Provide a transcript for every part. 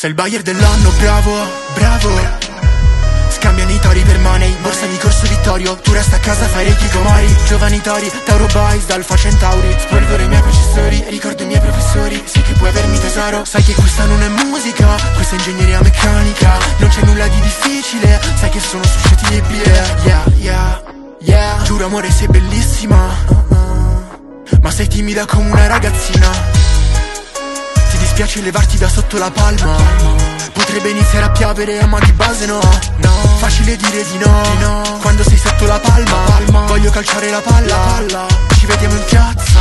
Sei il buyer dell'anno, bravo, bravo. Scambiano i tori per money, borsa di Corso Vittorio. Tu resta a casa, fai reiki comori. Giovani tori, Tauro Boys, Alfa Centauri. Spolvero i miei processori, ricordo i miei professori. Sai che puoi avermi tesoro, sai che questa non è musica, questa è ingegneria meccanica. Non c'è nulla di difficile, sai che sono suscettibile. Yeah, yeah, yeah. Giuro amore sei bellissima, ma sei timida come una ragazzina. Ti dispiace levarti da sotto la palma. Potrebbe iniziare a piovere, ma di base no, no. Facile dire di no, quando sei sotto la palma. Voglio calciare la palla. Ci vediamo in piazza.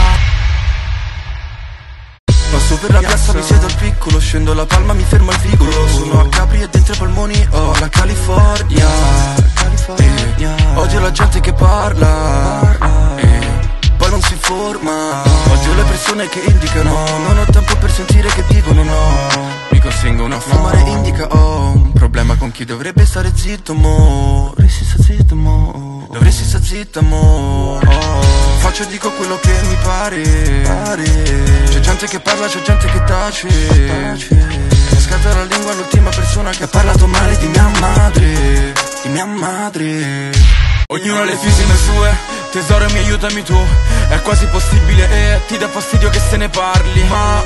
Passo per la piazza, mi siedo al piccolo, scendo la palma, mi fermo al vicolo. Sono a Capri e dentro ai polmoni ho la California. Odio la gente che parla, poi non si informa. Odio le persone che indicano, non ho tempo per sentire che dicono no. Mi costringo una fumare indica, ho un problema con chi dovrebbe stare zitto, mo. Dovresti stare zitto, mo. Dovresti stare zitto, mo. Faccio e dico quello che mi pare. C'è gente che parla, c'è gente che tace. Mi scatta la lingua l'ultima persona che ha parlato male di mia madre. Di mia madre. Ognuno ha le fisime sue, tesoro mi aiutami tu. È quasi possibile e ti dà fastidio che se ne parli. Ma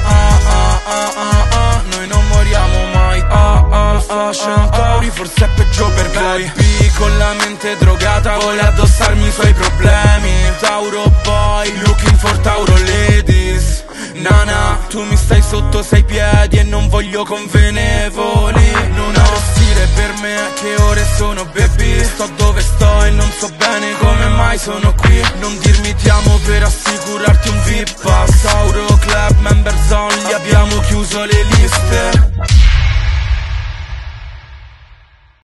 noi non moriamo mai. Centauri, forse è peggio per voi. Baby con la mente drogata vuole addossarmi i suoi problemi. Tauro boy, looking for Tauro ladies. Nana, tu mi stai sotto 6 piedi e non voglio convenevoli. Non ha stile per me, che ore sono baby. Sto dove sto e non so bene come mai sono qui. Non dirmi ti amo per assicurarti un VIP pass. Tauro Club, members only, abbiamo chiuso le liste.